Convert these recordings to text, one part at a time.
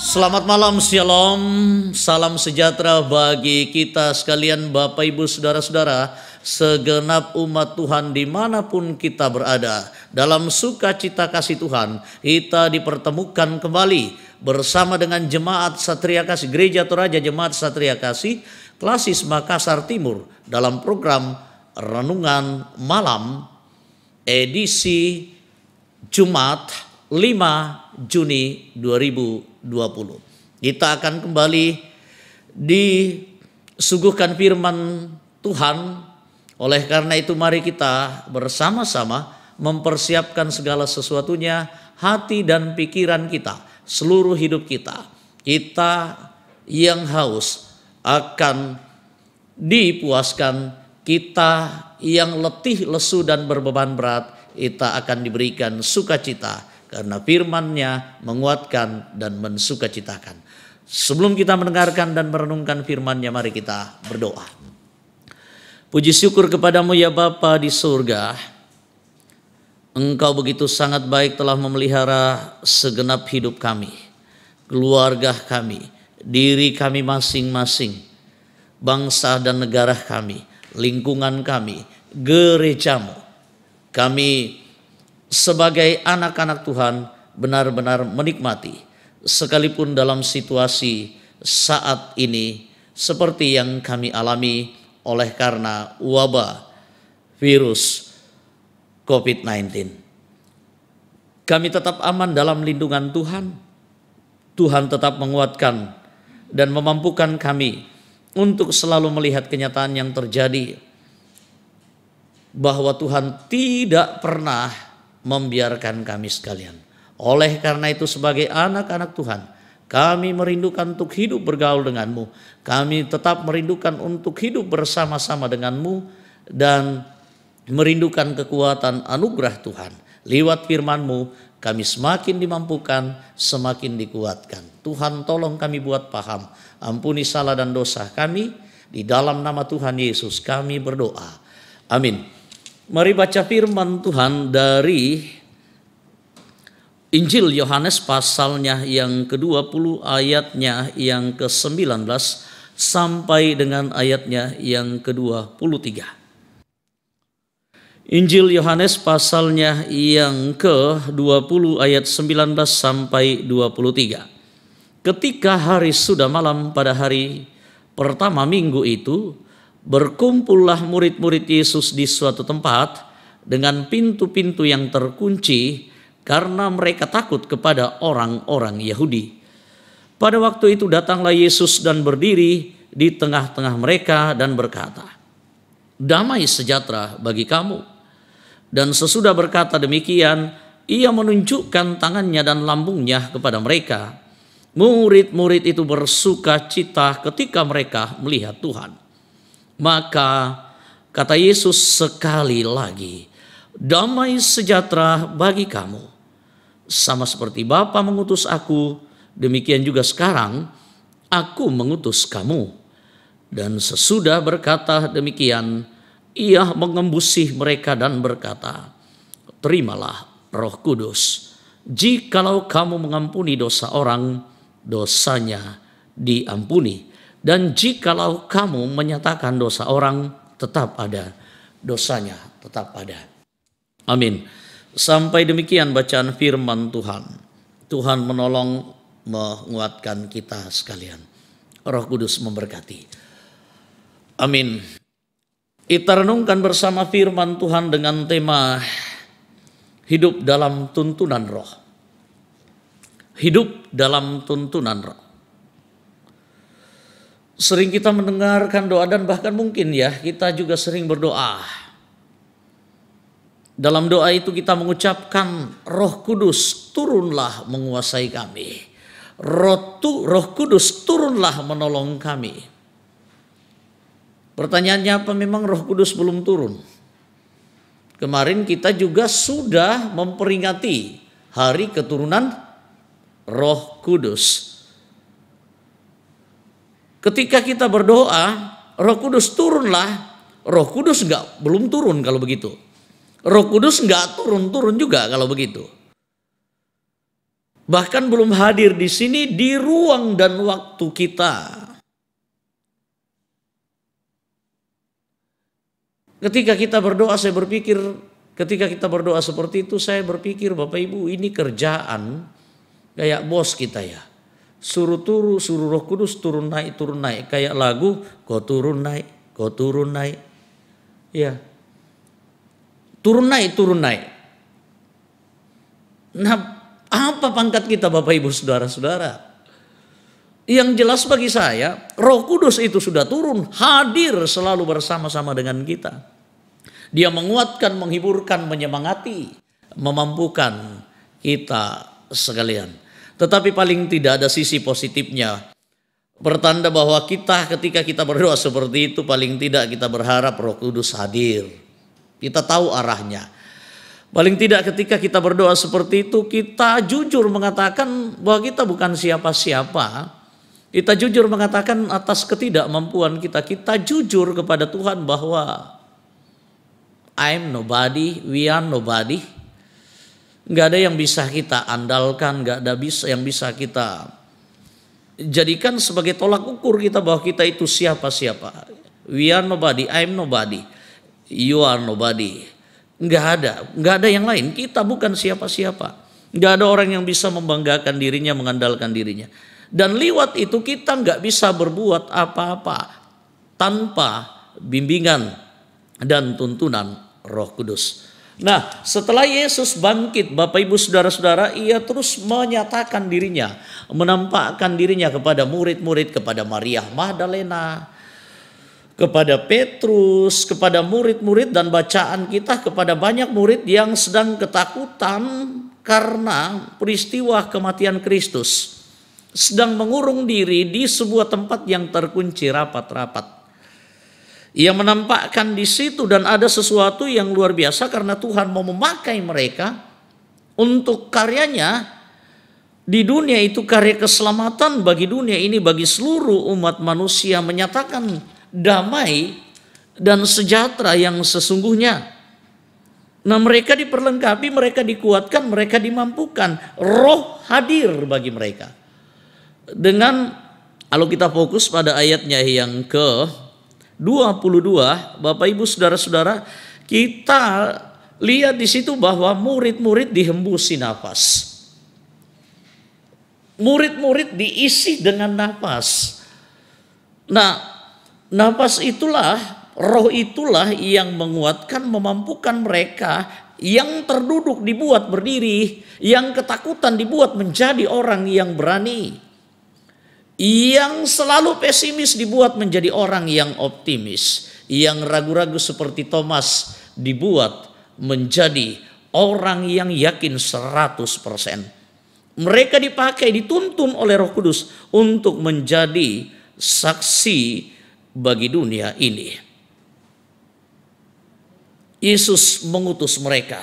Selamat malam, shalom, salam sejahtera bagi kita sekalian Bapak Ibu Saudara-saudara, segenap umat Tuhan dimanapun kita berada. Dalam sukacita kasih Tuhan, kita dipertemukan kembali bersama dengan Jemaat Satria Kasih, Gereja Toraja Jemaat Satria Kasih, Klasis Makassar Timur dalam program Renungan Malam edisi Jumat 5 Juni 2020. Kita akan kembali disuguhkan firman Tuhan. Oleh karena itu mari kita bersama-sama mempersiapkan segala sesuatunya, hati dan pikiran kita, seluruh hidup kita. Kita yang haus akan dipuaskan, kita yang letih, lesu dan berbeban berat, kita akan diberikan sukacita. Karena firman-Nya menguatkan dan mensukacitakan. Sebelum kita mendengarkan dan merenungkan firman-Nya, mari kita berdoa. Puji syukur kepadamu ya Bapa di surga. Engkau begitu sangat baik telah memelihara segenap hidup kami, keluarga kami, diri kami masing-masing, bangsa dan negara kami, lingkungan kami, gerejamu. Kami sebagai anak-anak Tuhan benar-benar menikmati sekalipun dalam situasi saat ini seperti yang kami alami oleh karena wabah virus COVID-19. Kami tetap aman dalam lindungan Tuhan. Tuhan tetap menguatkan dan memampukan kami untuk selalu melihat kenyataan yang terjadi, bahwa Tuhan tidak pernah membiarkan kami sekalian. Oleh karena itu sebagai anak-anak Tuhan, kami merindukan untuk hidup bergaul denganmu. Kami tetap merindukan untuk hidup bersama-sama denganmu dan merindukan kekuatan anugerah Tuhan. Lewat firman-Mu kami semakin dimampukan, semakin dikuatkan. Tuhan tolong kami buat paham. Ampuni salah dan dosa kami. Di dalam nama Tuhan Yesus kami berdoa. Amin. Mari baca firman Tuhan dari Injil Yohanes pasalnya yang ke-20 ayatnya yang ke-19 sampai dengan ayatnya yang ke-23. Injil Yohanes pasalnya yang ke-20 ayat 19 sampai 23. Ketika hari sudah malam pada hari pertama minggu itu, berkumpullah murid-murid Yesus di suatu tempat dengan pintu-pintu yang terkunci karena mereka takut kepada orang-orang Yahudi. Pada waktu itu datanglah Yesus dan berdiri di tengah-tengah mereka dan berkata, "Damai sejahtera bagi kamu." Dan sesudah berkata demikian, ia menunjukkan tangannya dan lambungnya kepada mereka. Murid-murid itu bersuka cita ketika mereka melihat Tuhan. Maka kata Yesus sekali lagi, "Damai sejahtera bagi kamu. Sama seperti Bapa mengutus aku, demikian juga sekarang aku mengutus kamu." Dan sesudah berkata demikian, ia mengembusih mereka dan berkata, "Terimalah Roh Kudus. Jikalau kamu mengampuni dosa orang, dosanya diampuni. Dan jikalau kamu menyatakan dosa orang, tetap ada dosanya, tetap ada." Amin. Sampai demikian bacaan firman Tuhan. Tuhan menolong menguatkan kita sekalian. Roh Kudus memberkati. Amin. Kita renungkan bersama firman Tuhan dengan tema hidup dalam tuntunan roh. Hidup dalam tuntunan roh. Sering kita mendengarkan doa dan bahkan mungkin ya kita juga sering berdoa. Dalam doa itu kita mengucapkan, "Roh Kudus turunlah menguasai kami. Roh Kudus turunlah menolong kami." Pertanyaannya, apa memang Roh Kudus belum turun? Kemarin kita juga sudah memperingati hari keturunan Roh Kudus. Ketika kita berdoa, Roh Kudus turunlah. Roh Kudus belum turun kalau begitu. Roh Kudus enggak turun-turun juga kalau begitu. Bahkan belum hadir di sini di ruang dan waktu kita. Ketika kita berdoa, ketika kita berdoa seperti itu, saya berpikir Bapak Ibu, ini kerjaan kayak bos kita ya. Suruh Roh Kudus turun naik. Kayak lagu, kau turun naik. Ya. Turun naik. Nah, apa pangkat kita Bapak Ibu saudara-saudara? Yang jelas bagi saya, Roh Kudus itu sudah turun, hadir selalu bersama-sama dengan kita. Dia menguatkan, menghibur,kan, menyemangati, memampukan kita sekalian. Tetapi paling tidak ada sisi positifnya. Pertanda bahwa ketika kita berdoa seperti itu, paling tidak kita berharap Roh Kudus hadir. Kita tahu arahnya. Paling tidak ketika kita berdoa seperti itu, kita jujur mengatakan bahwa kita bukan siapa-siapa. Kita jujur mengatakan atas ketidakmampuan kita. Kita jujur kepada Tuhan bahwa I'm nobody, we are nobody. Nggak ada yang bisa kita andalkan, nggak ada yang bisa kita jadikan sebagai tolak ukur kita bahwa kita itu siapa-siapa. We are nobody, I'm nobody, you are nobody. Nggak ada yang lain. Kita bukan siapa-siapa. Nggak ada orang yang bisa membanggakan dirinya, mengandalkan dirinya. Dan lewat itu kita nggak bisa berbuat apa-apa tanpa bimbingan dan tuntunan Roh Kudus. Nah, setelah Yesus bangkit, Bapak Ibu saudara-saudara, ia terus menyatakan dirinya, menampakkan dirinya kepada murid-murid, kepada Maria Magdalena, kepada Petrus, kepada murid-murid, dan bacaan kita kepada banyak murid yang sedang ketakutan karena peristiwa kematian Kristus, sedang mengurung diri di sebuah tempat yang terkunci rapat-rapat. Ia menampakkan di situ, dan ada sesuatu yang luar biasa karena Tuhan mau memakai mereka untuk karyanya di dunia itu, karya keselamatan bagi dunia ini, bagi seluruh umat manusia, menyatakan damai dan sejahtera yang sesungguhnya. Nah, mereka diperlengkapi, mereka dikuatkan, mereka dimampukan. Roh hadir bagi mereka. Dengan, kalau kita fokus pada ayatnya yang ke-22, Bapak Ibu saudara-saudara, kita lihat di situ bahwa murid-murid dihembusi nafas. Murid-murid diisi dengan nafas. Nah, nafas itulah, roh itulah yang menguatkan, memampukan mereka yang terduduk dibuat berdiri, yang ketakutan dibuat menjadi orang yang berani, yang selalu pesimis dibuat menjadi orang yang optimis, yang ragu-ragu seperti Thomas dibuat menjadi orang yang yakin 100%. Mereka dipakai, dituntun oleh Roh Kudus untuk menjadi saksi bagi dunia ini. Yesus mengutus mereka.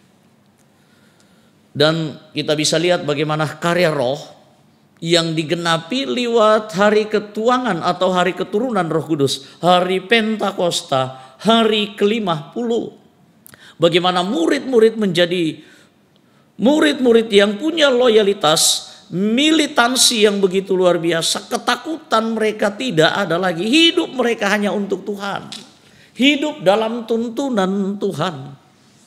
Dan kita bisa lihat bagaimana karya roh yang digenapi lewat hari ketuangan atau hari keturunan Roh Kudus, hari Pentakosta, hari ke-50. Bagaimana murid-murid menjadi murid-murid yang punya loyalitas, militansi yang begitu luar biasa. Ketakutan mereka tidak ada lagi. Hidup mereka hanya untuk Tuhan. Hidup dalam tuntunan Tuhan.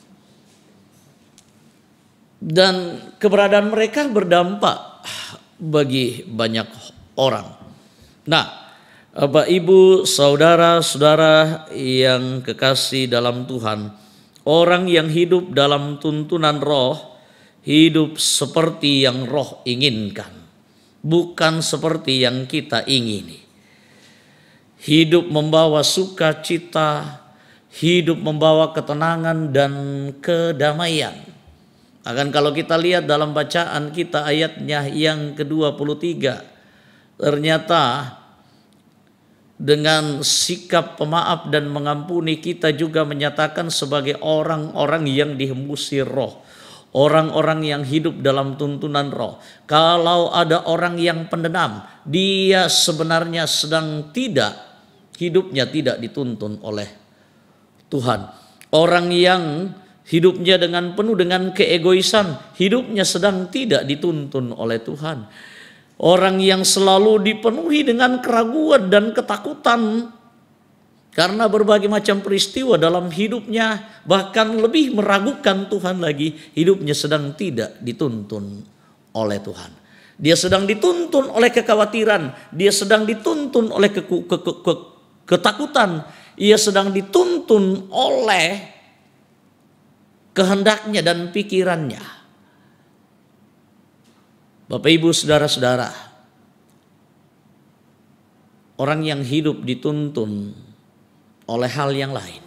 Dan keberadaan mereka berdampak bagi banyak orang. Nah, Bapak Ibu, saudara-saudara yang kekasih dalam Tuhan, orang yang hidup dalam tuntunan roh, hidup seperti yang roh inginkan, bukan seperti yang kita ingini. Hidup membawa sukacita, hidup membawa ketenangan dan kedamaian. Akan kalau kita lihat dalam bacaan kita ayatnya yang ke-23, ternyata dengan sikap pemaaf dan mengampuni kita juga menyatakan sebagai orang-orang yang dihembusi roh. Orang-orang yang hidup dalam tuntunan roh. Kalau ada orang yang pendendam, dia sebenarnya sedang hidupnya tidak dituntun oleh Tuhan. Orang yang hidupnya penuh dengan keegoisan, hidupnya sedang tidak dituntun oleh Tuhan. Orang yang selalu dipenuhi dengan keraguan dan ketakutan karena berbagai macam peristiwa dalam hidupnya, bahkan lebih meragukan Tuhan lagi, hidupnya sedang tidak dituntun oleh Tuhan. Dia sedang dituntun oleh kekhawatiran, dia sedang dituntun oleh ketakutan, ia sedang dituntun oleh kehendaknya dan pikirannya. Bapak Ibu saudara-saudara, orang yang hidup dituntun oleh hal yang lain,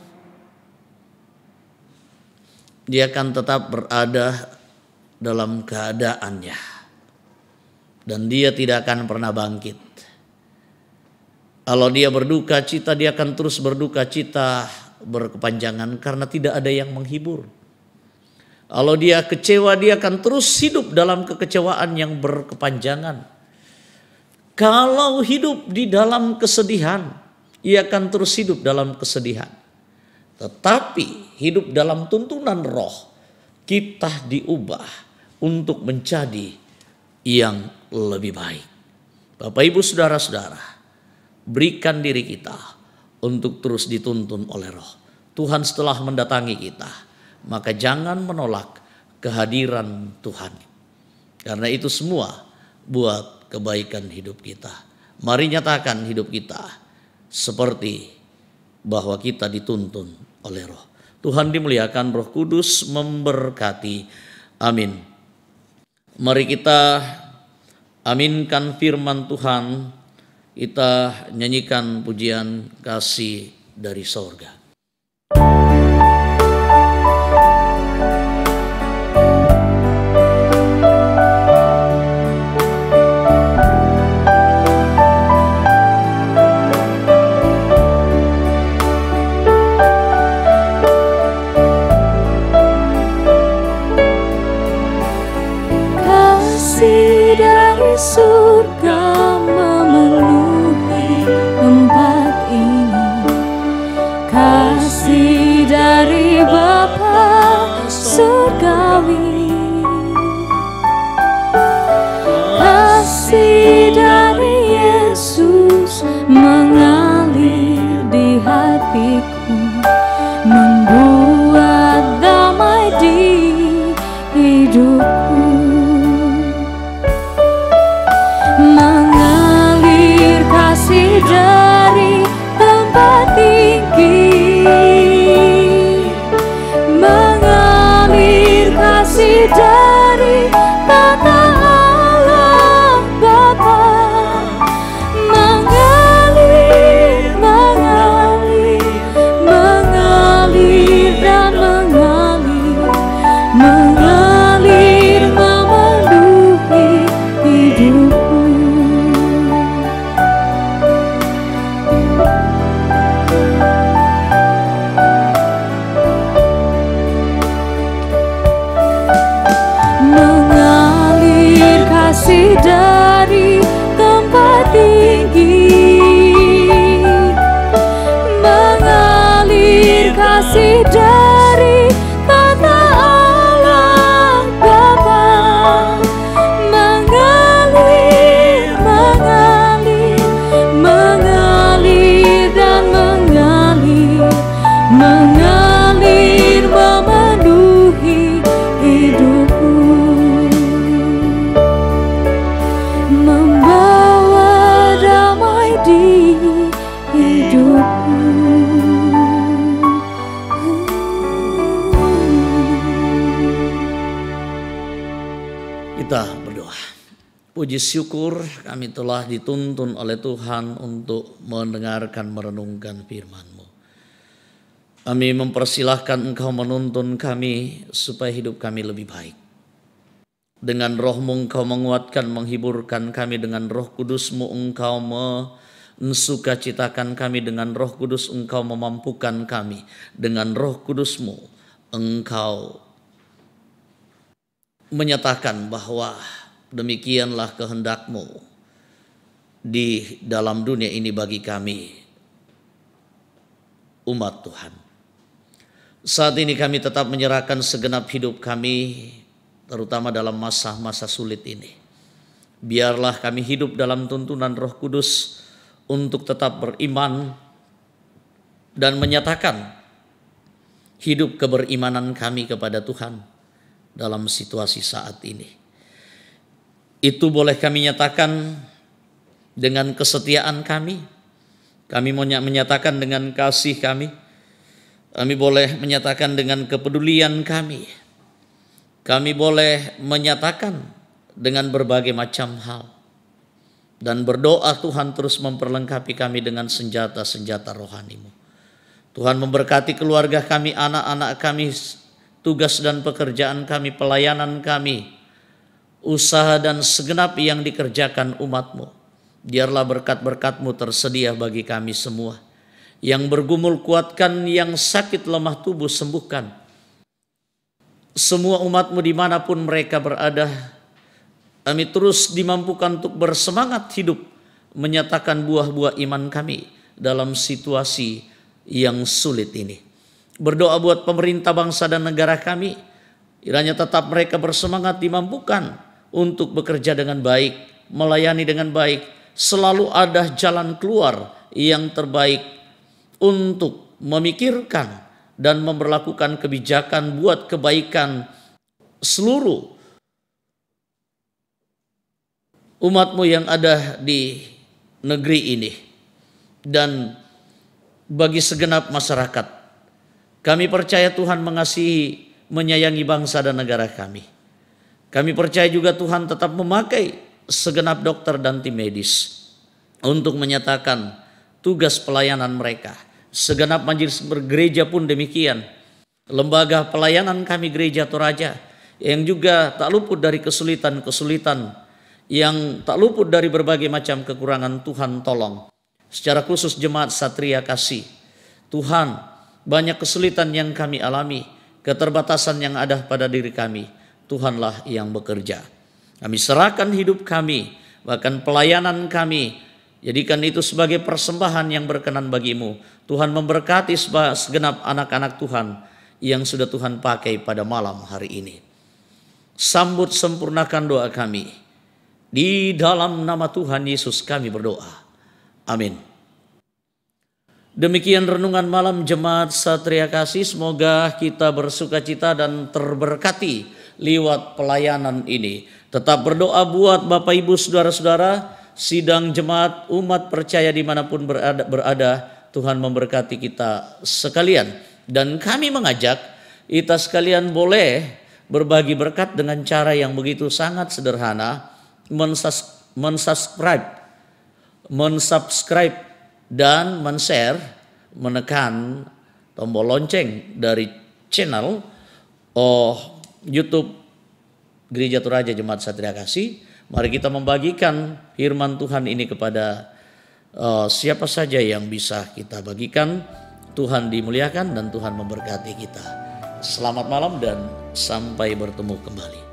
dia akan tetap berada dalam keadaannya dan dia tidak akan pernah bangkit. Kalau dia berduka cita, dia akan terus berduka cita berkepanjangan karena tidak ada yang menghibur. Kalau dia kecewa, dia akan terus hidup dalam kekecewaan yang berkepanjangan. Kalau hidup di dalam kesedihan, ia akan terus hidup dalam kesedihan. Tetapi hidup dalam tuntunan roh, kita diubah untuk menjadi yang lebih baik. Bapak Ibu saudara-saudara, berikan diri kita untuk terus dituntun oleh roh. Tuhan setelah mendatangi kita, maka jangan menolak kehadiran Tuhan. Karena itu semua buat kebaikan hidup kita. Mari nyatakan hidup kita seperti bahwa kita dituntun oleh roh. Tuhan dimuliakan, Roh Kudus memberkati. Amin. Mari kita aminkan firman Tuhan. Kita nyanyikan pujian kasih dari sorga. Kasih dari surga memenuhi tempat ini, kasih dari Bapa surgawi, kasih dari Yesus mengalir di hatiku, membuat damai di hidupku. Kasih dari tempat tinggi, mengalir kasih dari tata Allah Bapa, mengalir, mengalir, mengalir dan mengalir, mengalir memenuhi hidupku. Kasih dari tempat tinggi, mengalir kasih dari tata Allah Bapa, mengalir, mengalir, mengalir dan mengalir, mengalir memenuhi hidupku. Membawa damai di hidupku. Kita berdoa. Puji syukur kami telah dituntun oleh Tuhan untuk mendengarkan merenungkan firman-Mu. Kami mempersilahkan Engkau menuntun kami supaya hidup kami lebih baik. Dengan roh-Mu Engkau menguatkan, menghiburkan kami. Dengan Roh Kudus-Mu Engkau mensukacitakan kami. Dengan Roh Kudus Engkau memampukan kami. Dengan Roh Kudus-Mu Engkau menyatakan bahwa demikianlah kehendak-Mu di dalam dunia ini bagi kami, umat Tuhan. Saat ini kami tetap menyerahkan segenap hidup kami, terutama dalam masa-masa sulit ini. Biarlah kami hidup dalam tuntunan Roh Kudus untuk tetap beriman dan menyatakan hidup keberimanan kami kepada Tuhan dalam situasi saat ini. Itu boleh kami nyatakan dengan kesetiaan kami. Kami mau menyatakan dengan kasih kami. Kami boleh menyatakan dengan kepedulian kami. Kami boleh menyatakan dengan berbagai macam hal. Dan berdoa Tuhan terus memperlengkapi kami dengan senjata-senjata rohani-Mu. Tuhan memberkati keluarga kami, anak-anak kami, tugas dan pekerjaan kami, pelayanan kami, usaha dan segenap yang dikerjakan umat-Mu. Biarlah berkat-berkat-Mu tersedia bagi kami semua. Yang bergumul kuatkan, yang sakit lemah tubuh sembuhkan. Semua umat-Mu dimanapun mereka berada, kami terus dimampukan untuk bersemangat hidup, menyatakan buah-buah iman kami dalam situasi yang sulit ini. Berdoa buat pemerintah bangsa dan negara kami, kiranya tetap mereka bersemangat dimampukan untuk bekerja dengan baik, melayani dengan baik, selalu ada jalan keluar yang terbaik untuk memikirkan dan memberlakukan kebijakan buat kebaikan seluruh umat-Mu yang ada di negeri ini dan bagi segenap masyarakat. Kami percaya Tuhan mengasihi, menyayangi bangsa dan negara kami. Kami percaya juga Tuhan tetap memakai segenap dokter dan tim medis untuk menyatakan tugas pelayanan mereka. Segenap majelis bergereja pun demikian. Lembaga pelayanan kami Gereja Toraja yang juga tak luput dari kesulitan-kesulitan, yang tak luput dari berbagai macam kekurangan, Tuhan tolong. Secara khusus Jemaat Satria Kasih, Tuhan, banyak kesulitan yang kami alami, keterbatasan yang ada pada diri kami. Tuhanlah yang bekerja. Kami serahkan hidup kami, bahkan pelayanan kami, jadikan itu sebagai persembahan yang berkenan bagi-Mu. Tuhan memberkati segenap anak-anak Tuhan yang sudah Tuhan pakai pada malam hari ini. Sambut sempurnakan doa kami. Di dalam nama Tuhan Yesus kami berdoa. Amin. Demikian renungan malam Jemaat Satria Kasih. Semoga kita bersukacita dan terberkati lewat pelayanan ini. Tetap berdoa buat Bapak Ibu Saudara-saudara, sidang jemaat umat percaya dimanapun berada. Tuhan memberkati kita sekalian. Dan kami mengajak kita sekalian boleh berbagi berkat dengan cara yang begitu sangat sederhana. Mensubscribe dan men-share, menekan tombol lonceng dari channel YouTube Gereja Toraja Jemaat Satria Kasih. Mari kita membagikan firman Tuhan ini kepada siapa saja yang bisa kita bagikan. Tuhan dimuliakan dan Tuhan memberkati kita. Selamat malam dan sampai bertemu kembali.